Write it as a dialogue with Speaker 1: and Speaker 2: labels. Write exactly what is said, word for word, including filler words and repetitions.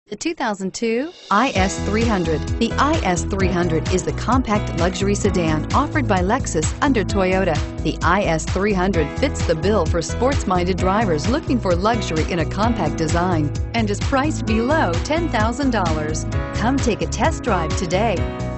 Speaker 1: The two thousand two I S three hundred. The I S three hundred is the compact luxury sedan offered by Lexus under Toyota. The I S three hundred fits the bill for sports-minded drivers looking for luxury in a compact design and is priced below ten thousand dollars. Come take a test drive today.